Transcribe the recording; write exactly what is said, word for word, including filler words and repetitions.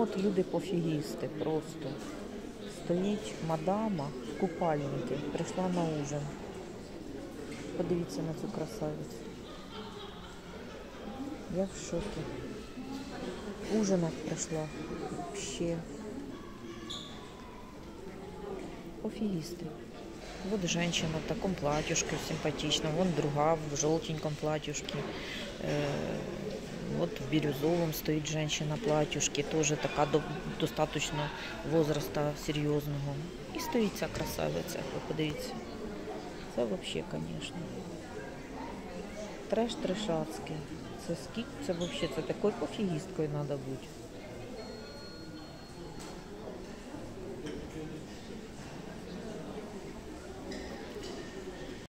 от люди пофігісти просто. Стоїть мадама в купальнику, прийшла на ужин. Подивіться на цю красавицю. Я в шокі. Ужинать прийшла. Вообще. Пофигисты. Вот женщина в таком платьюшке симпатичном. Вон другая в желтеньком платьюшке. Вот в бирюзовом стоит женщина в платьюшке. Тоже такая до, достаточно возраста серьезного. И стоит ця красавиця. Ви подивіться. Це вообще, конечно. Треш трешацький. Це скільки? Це вообще, це такою пофігісткою треба бути.